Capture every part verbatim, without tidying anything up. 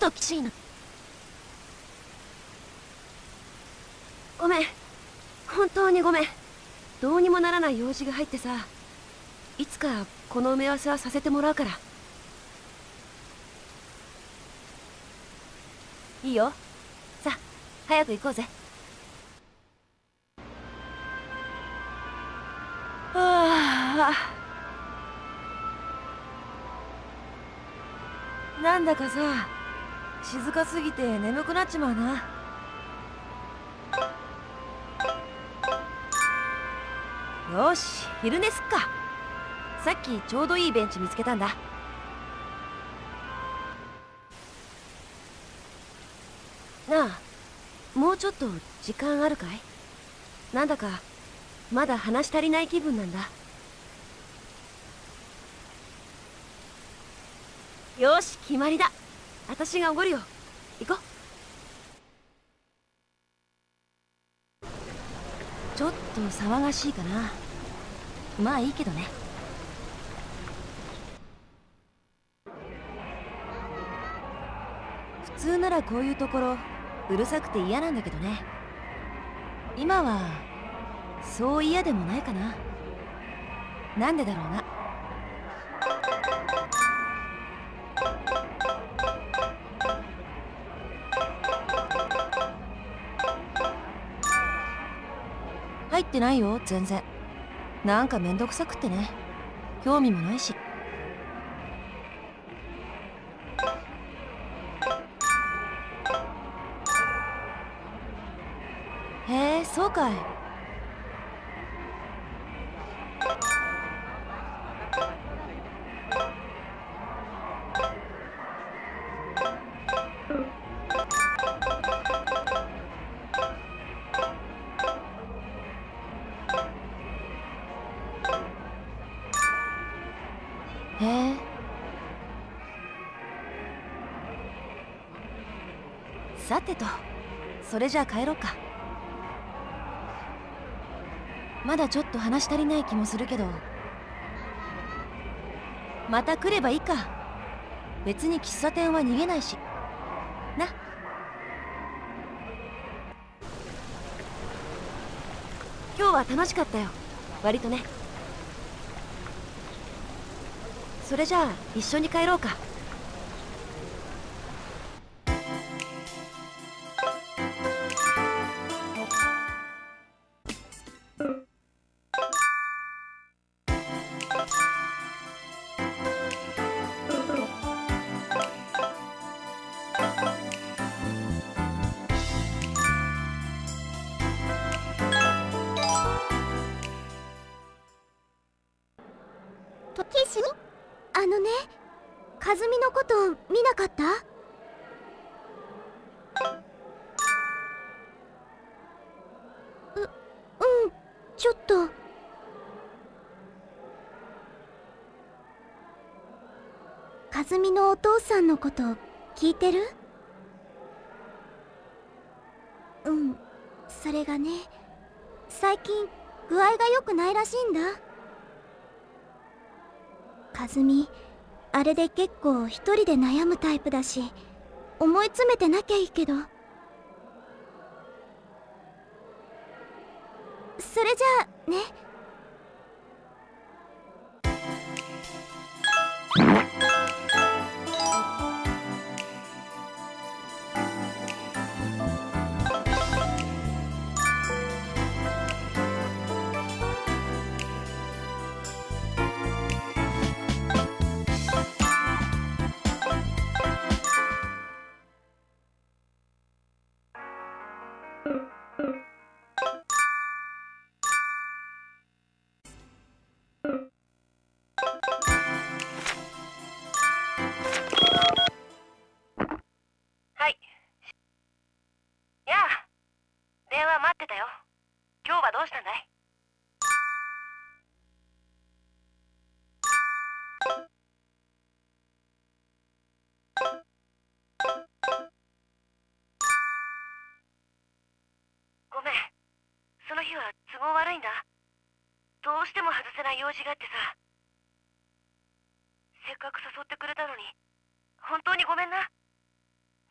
ときしいな。ごめん、本当にごめん。どうにもならない用事が入ってさ、いつかこの埋め合わせはさせてもらうから。いいよ。さあ早く行こうぜ。はあ、なんだかさ、静かすぎて眠くなっちまうな。よし、昼寝すっか。さっきちょうどいいベンチ見つけたんだ。なあ、もうちょっと時間あるかい？なんだかまだ話し足りない気分なんだ。よし、決まりだ。私がおごるよ。行こう。ちょっと騒がしいかな。まあいいけどね。普通ならこういうところうるさくて嫌なんだけどね。今はそう嫌でもないかな。なんでだろうな。入ってないよ全然。なんかめんどくさくってね。興味もないし。へえ、そうかい。へえ。さてと、それじゃあ帰ろうか。まだちょっと話し足りない気もするけど、また来ればいいか。別に喫茶店は逃げないしな。今日は楽しかったよ、割とね。それじゃあ一緒に帰ろうか。 ケシ、あのね、和美のこと見なかった？う、うん、ちょっと。和美のお父さんのこと聞いてる？うん、それがね、最近具合が良くないらしいんだ。和美、あれで結構一人で悩むタイプだし、思い詰めてなきゃいいけど。それじゃあね。 はい。やあ、電話待ってたよ。今日はどうしたんだい？ごめん、その日は都合悪いんだ。どうしても外せない用事があってさ。せっかく誘ってくれたのに本当にごめんな。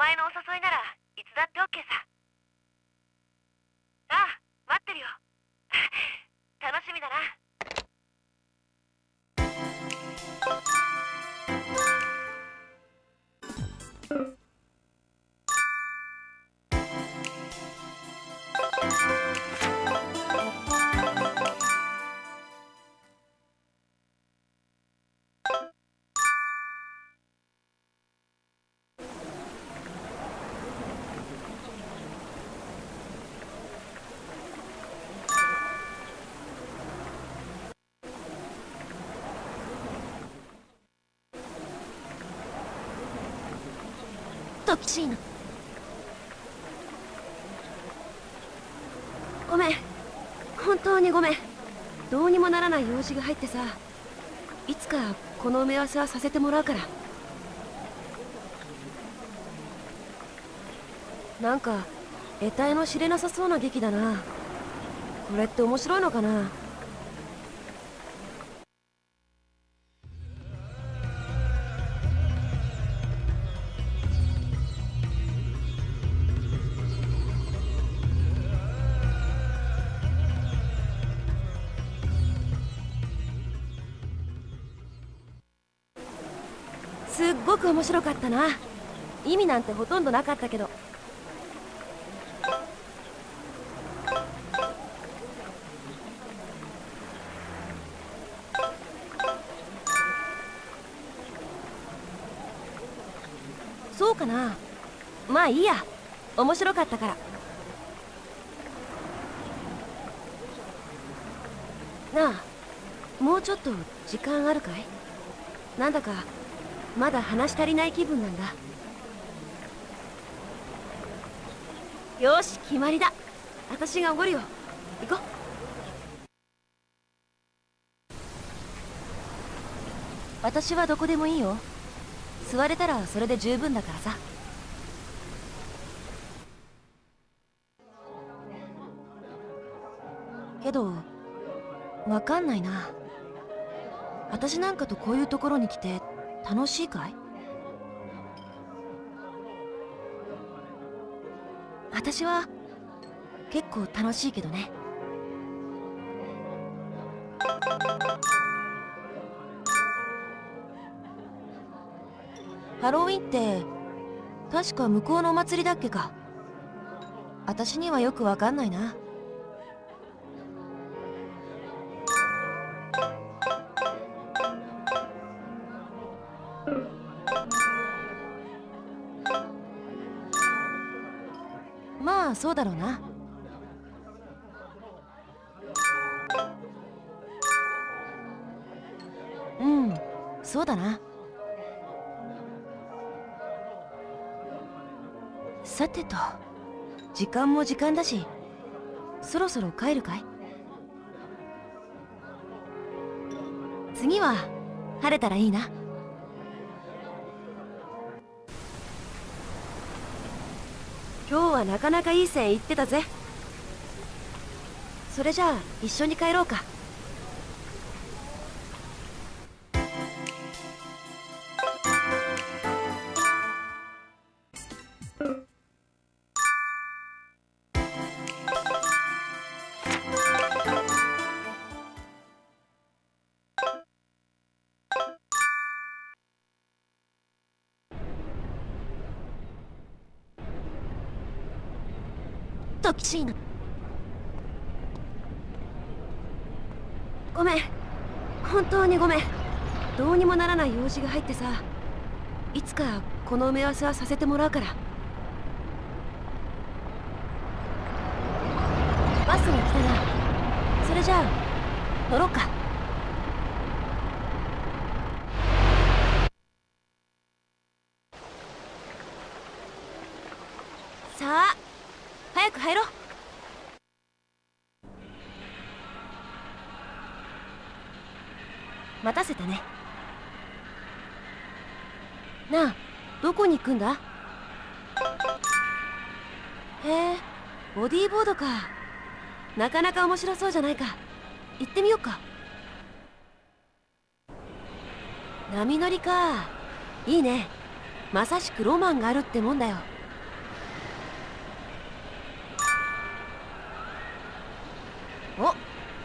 前のお誘いならいつだってオッケーさ。ああ、待ってるよ。楽しみだな。 トキシーナ、 ごめん、本当にごめん。どうにもならない用事が入ってさ、いつかこの埋め合わせはさせてもらうから。なんか得体の知れなさそうな劇だな。これって面白いのかな。すっごく面白かったな。意味なんてほとんどなかったけど。そうかな。まあいいや、面白かったから。なあ、もうちょっと時間あるかい？なんだかまだ話し足りない気分なんだ。よし、決まりだ。私がおごるよ。行こう。私はどこでもいいよ。座れたらそれで十分だからさ。けどわかんないな。私なんかとこういうところに来て楽しいかい？私は結構楽しいけどね。ハロウィンって確か向こうのお祭りだっけか。私にはよくわかんないな。まあそうだろうな。うん、そうだな。さてと、時間も時間だし、そろそろ帰るかい？次は晴れたらいいな。今日はなかなかいい線いってたぜ。それじゃあ一緒に帰ろうか。 トキシーナ、 ごめん、本当にごめん。どうにもならない用事が入ってさ、いつかこの埋め合わせはさせてもらうから。バスが来たな。それじゃあ乗ろっか。さあ早く入ろう。待たせたね。なあ、どこに行くんだ？へえ、ボディーボードか。なかなか面白そうじゃないか。行ってみようか。波乗りか。いいね。まさしくロマンがあるってもんだよ。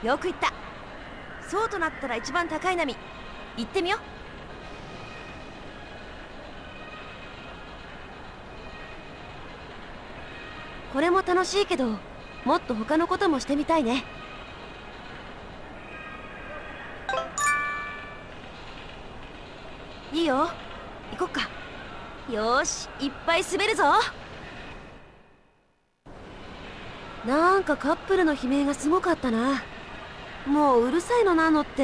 よく言った。そうとなったら一番高い波行ってみよう。これも楽しいけど、もっと他のこともしてみたいね。いいよ、行こっか。よーし、いっぱい滑るぞ。なんかカップルの悲鳴がすごかったな。もううるさいのなのって。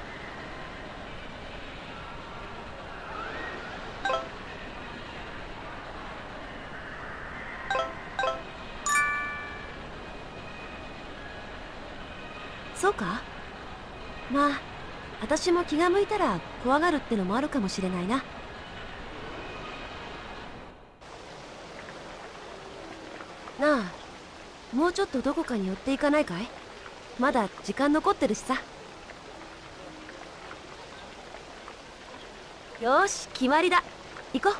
そうか。まあ私も気が向いたら怖がるってのもあるかもしれないな。なあ、もうちょっとどこかに寄っていかないかい？まだ時間残ってるしさ。よーし、決まりだ。行こう。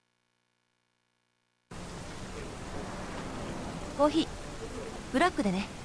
コーヒーブラックでね。